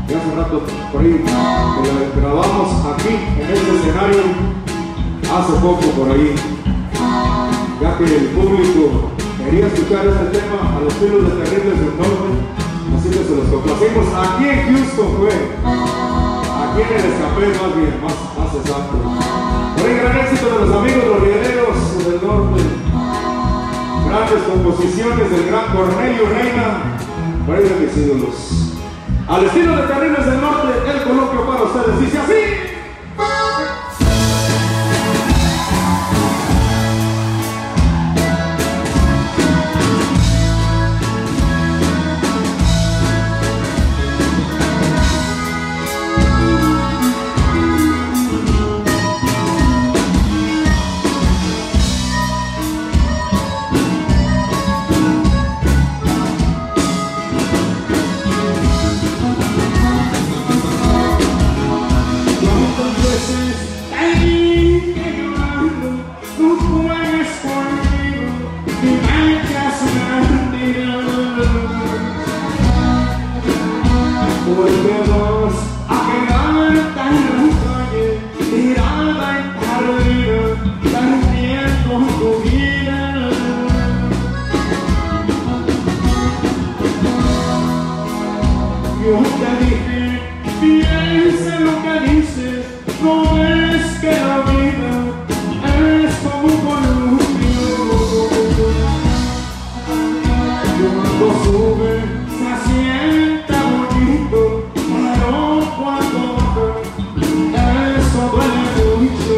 Ya hace rato por ahí grabamos aquí en este escenario, hace poco por ahí, ya que el público quería escuchar este tema a los filos de Terribles del Norte, así que se los complacimos. Aquí en Houston fue, aquí en el Escapé más exacto. Por ahí gran éxito de los amigos los rieleros del norte, grandes composiciones del gran Cornelio Reina, por ahí de mis ídolos. Al estilo de Terribles del Norte, el coloquio para ustedes dice así. Yo te dije, piensa lo que dices, no es que la vida es como un columpio. Cuando sube se sienta bonito, pero cuando baja, eso duele mucho.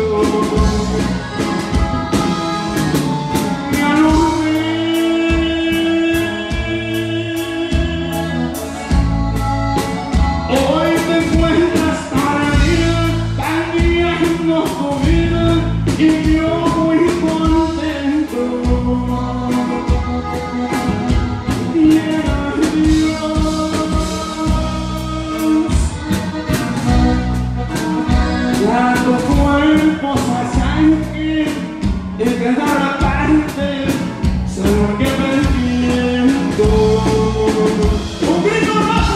Ya lo hoy te encuentras perdida, cambiando tu vida y yo muy contento. Quiera Dios, ya tu cuerpo se acerque y quedar aparte, solo que perdiendo. ¡Un grito más!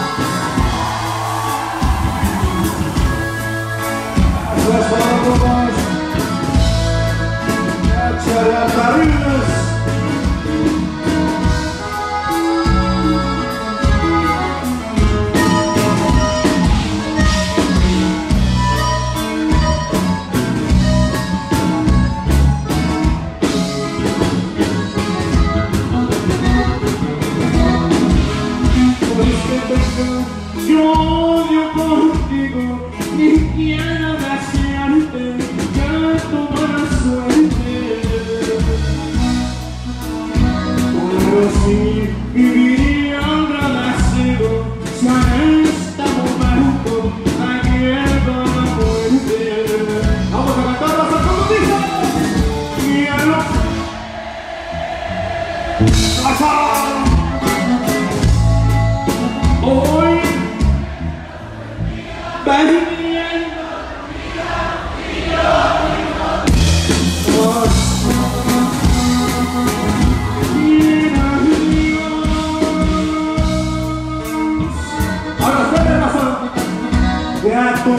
Yo odio contigo y quiero desearte ya tu buena suerte. Pero sí viviría agradecido si en este momento me lleva la muerte. Vamos a cantar las acomodistas. Quiero hoy perdiendo ahora tiene razón. Gato.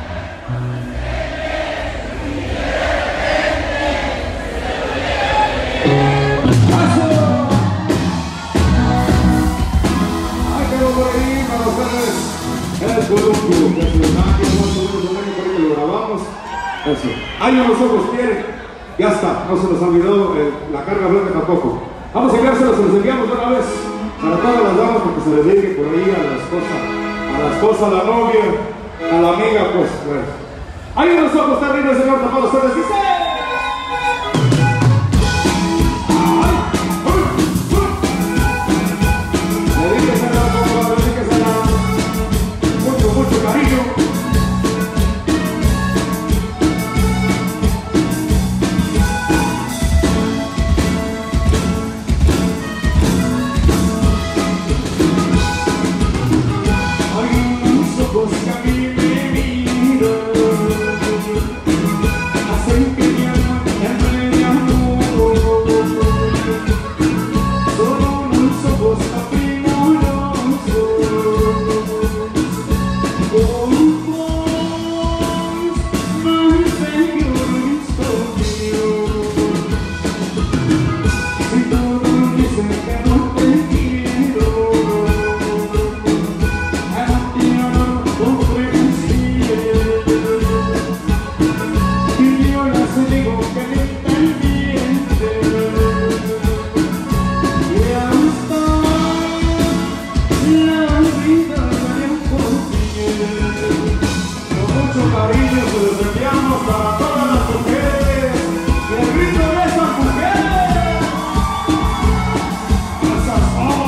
El columpio, que se lo grabamos. Eso. Ahí no los ojos quieren. Ya está, no se nos olvidó la carga blanca tampoco. Vamos a enviárselos, se los enviamos de una vez para todas las damas porque se les dedique por ahí a la esposa, a la novia, a la amiga, pues. Bueno. Ahí no los ojos terribles, señor, para ustedes. Dice. Mucho cariño. Hay unos ojos que a mí me miran, hacen que mi alma entre de amor. Son unos ojos tan primorosos, cariño se los enviamos para todas las mujeres. Y el grito de esas mujeres. Esas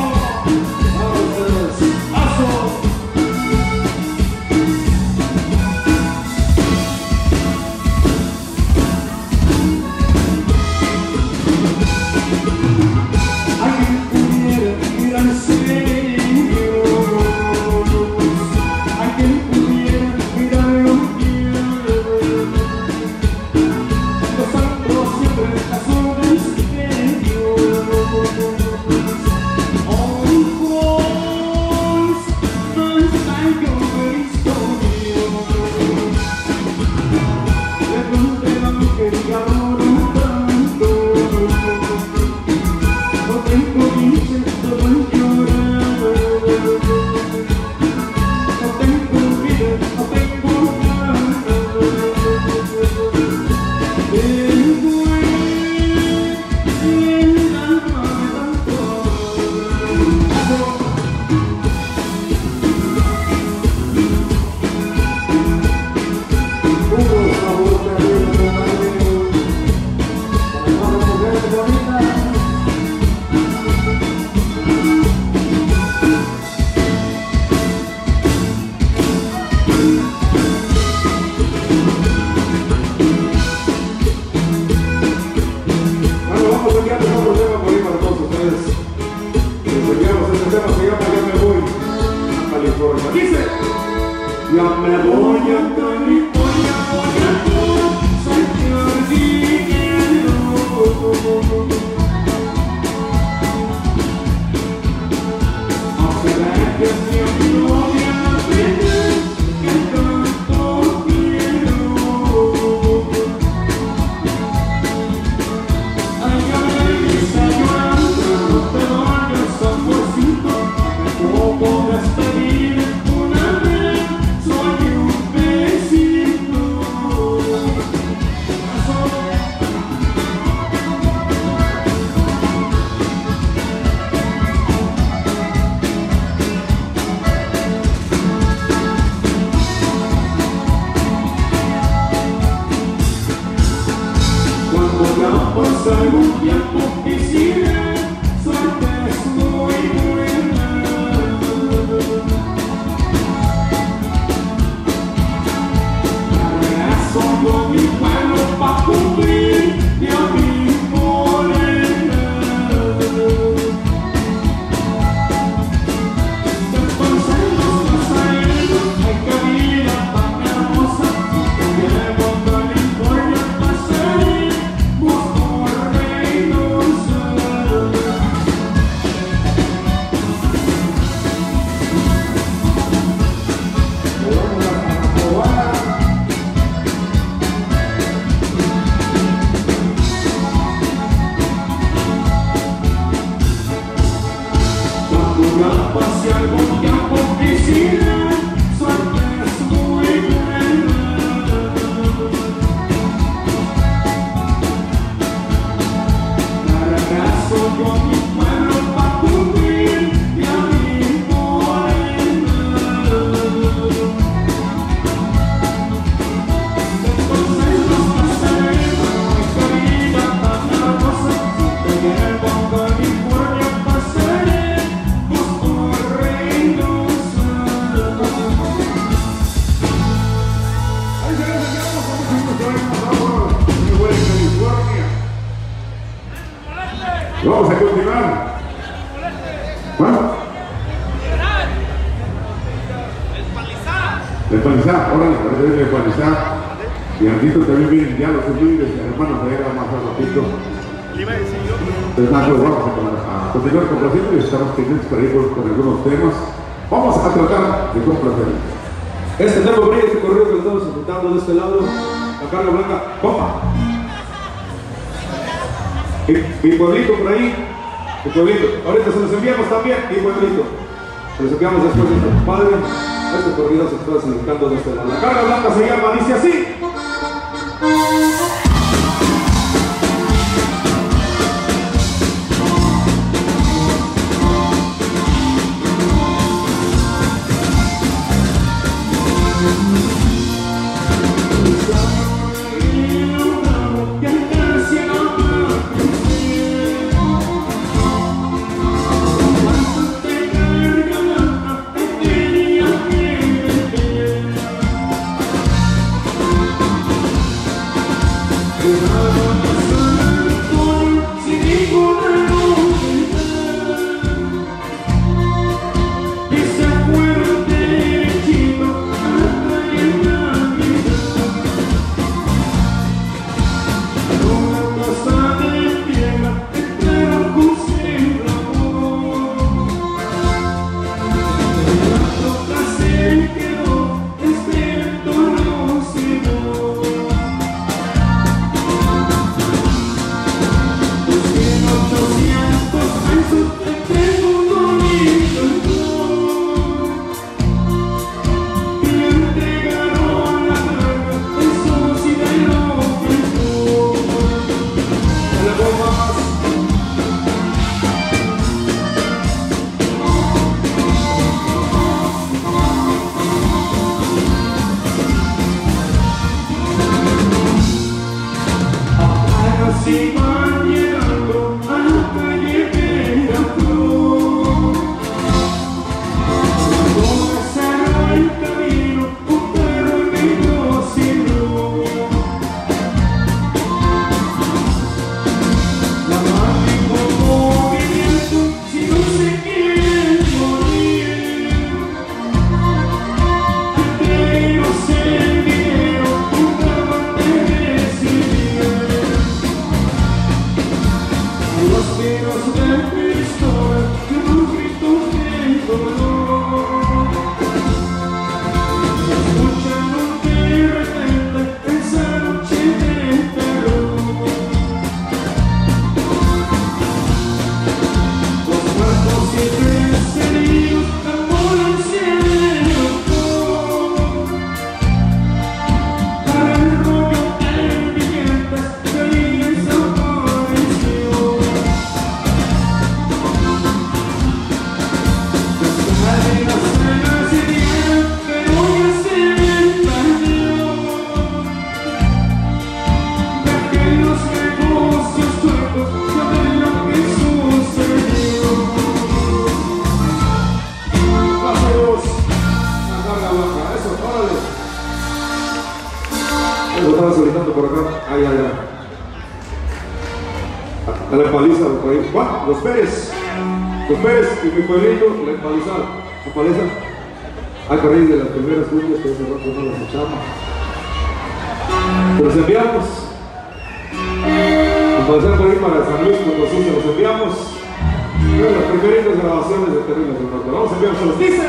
ya me voy a California, voy a San Diego. Aunque la gente sea mi novia, que tanto quiero. Ay, está llorando, no te vayas, amorcito, me pongo a despedir una vez, soy un besito. Cuando ya pasa algún tiempo quisiera, suerte es muy buena. Regreso con mi pueblo pa' cumplir y a mi morena. Entonces los pasajeros, ay que vida tan hermosa, que llevo a California pasaré, busco Reynosa. Cuando ya pase algún tiempo quisiera, suerte es muy buena. Me regreso con mi pueblo pa' cumplir y a mi morena. Entonces los pasajeros, ay que vida tan hermosa, te llevo a California pasaré, busco Reynosa. Ahí se les enviamos a muchos California. Vamos a continuar. Bueno. Despalizar, órale, parece que despalizar. Y Andito también vienen ya los humildes, hermanos de era más al ratito. Entonces, vamos a continuar complaciendo y estamos pendientes para ir con algunos temas. Vamos a tratar de complacer. Este tema brilla, este corrido que estamos disfrutando de este lado, la carga blanca, compa. Mi pueblito por ahí, mi pueblito. Ahorita se los enviamos también, mi pueblito. Se los enviamos después de nuestro padre. Este corrido se está disfrutando de este lado. La carga blanca se llama, dice así. órale. Lo estaba solicitando por acá. Ahí, allá. A la empaliza, por ahí. Bueno, los Pérez y mi pueblito, la empaliza. La paliza. Hay por ahí de las primeras cumbias que hace rato no las echamos. Se los enviamos. Empalizar por ahí para San Luis Potosí, se los enviamos. Pero las primeritas grabaciones de Terribles del Norte. Vamos a enviar, se los dice.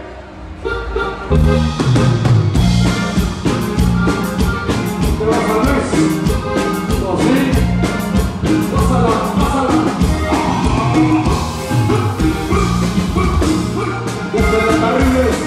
Te vas a Luis. Potosí. Pásala, pásala. Desde las Terribles.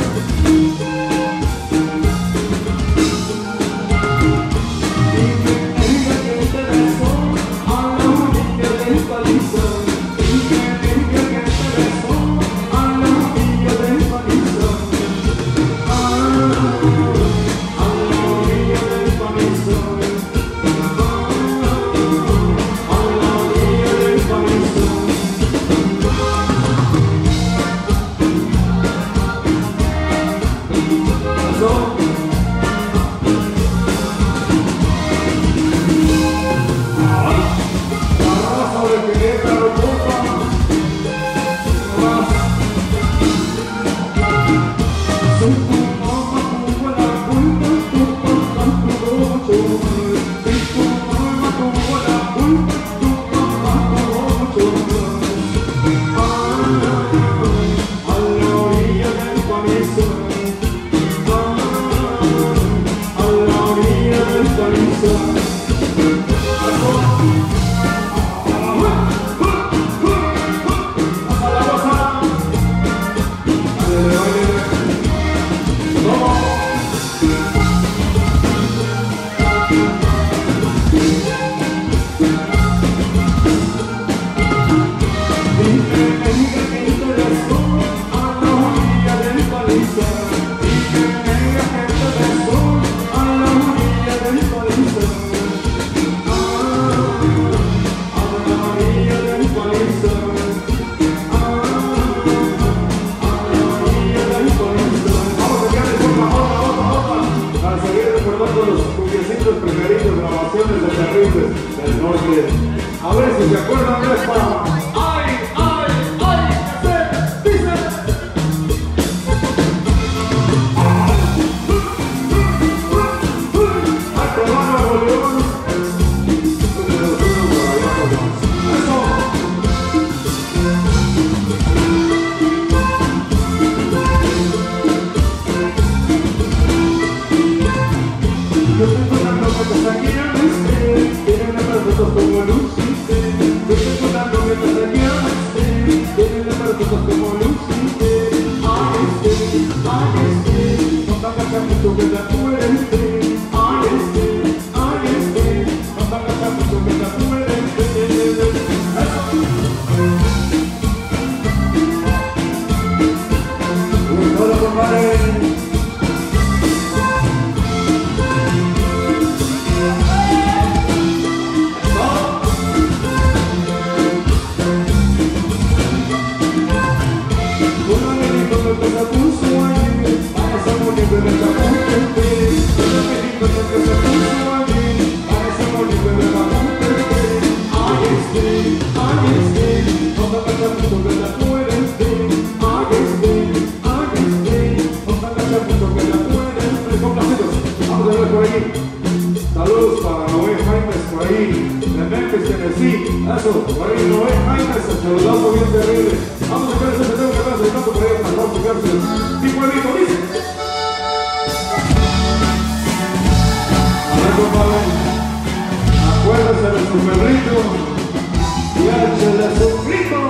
A ver si se acuerdan de esta. ¡Ay, ay, ay! ¿Qué dice? ¡Ay, te van a volver! ¡Eso! Yo tengo una ropa que está aquí en el tienen las fotos como Lucite. Yo tengo una novia que se llama tienen las fotos como Lucite. No te hagas mucho que te fuerte. No te hagas mucho que te fuerte. Eso. Hola, compadre. Saludos para Noé Jaimes por ahí, de Memphis, Tennessee. Eso, por ahí Noé Jaimes, el saludazo bien terrible. Vamos a ver ese video que está acercando por ahí hasta Juan Cárcel. Mi pueblito dice. A ver, compadre, acuérdese de su perrito y échele su grito.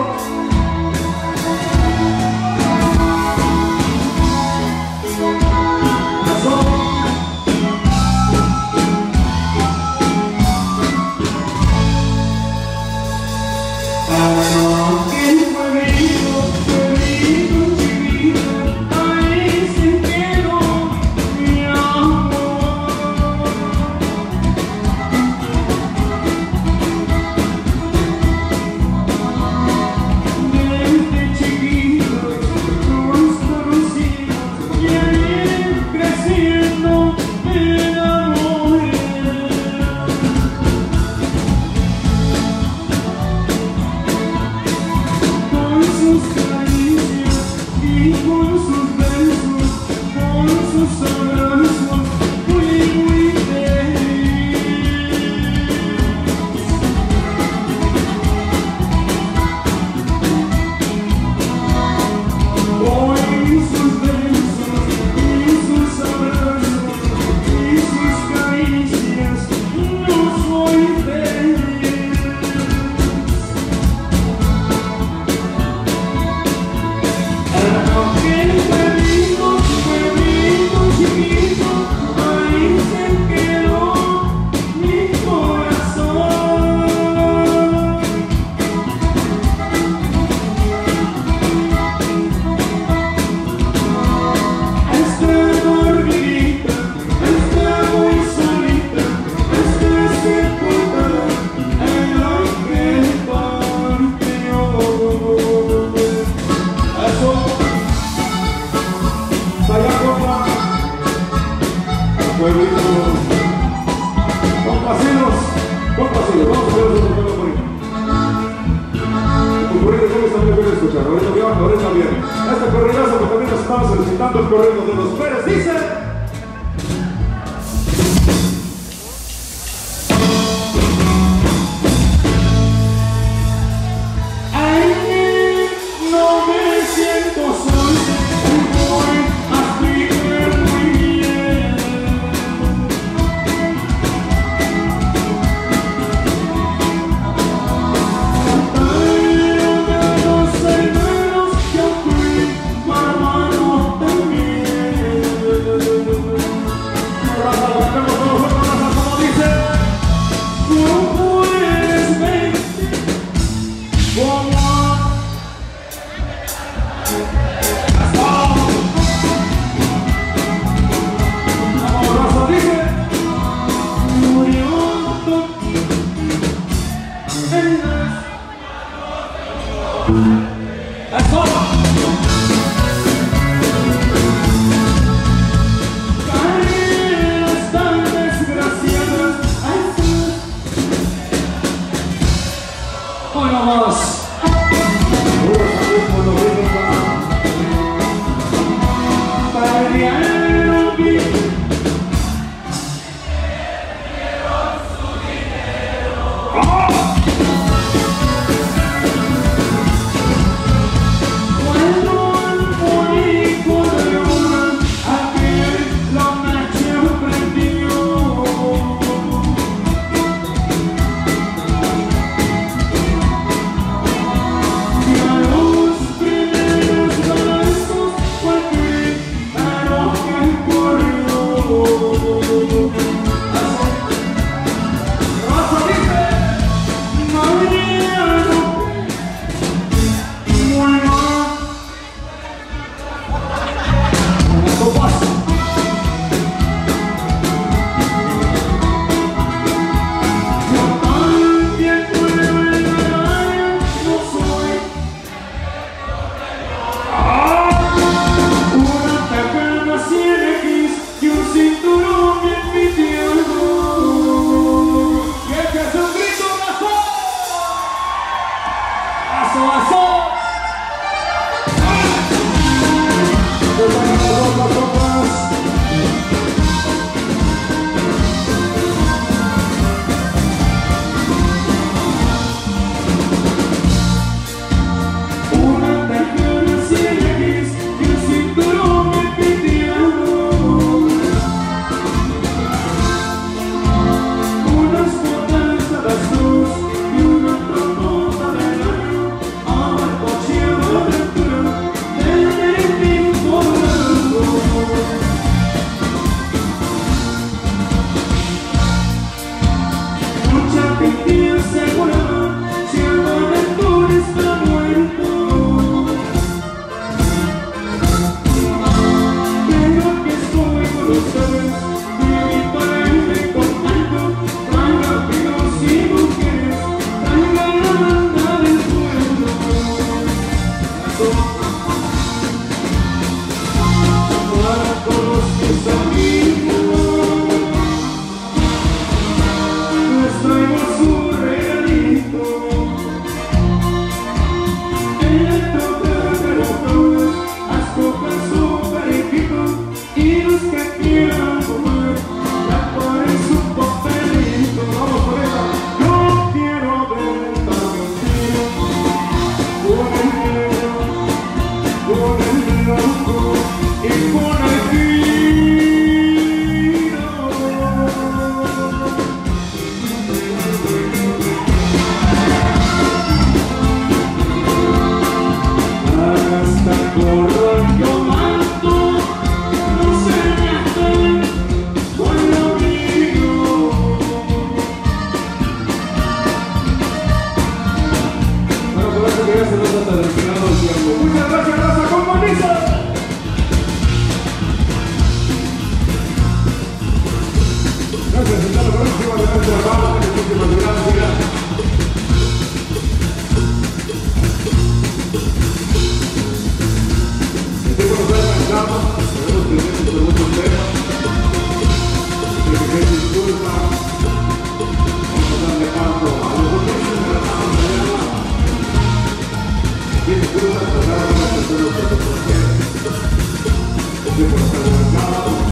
pueblitos. Compacinos, vamos a hacer otro tema por ahí. Concurrentes, ¿cómo están? Bien escuchar. Ahorita bien. Este corridazo que también nos estamos solicitando, el corrido de los Pérez, dice.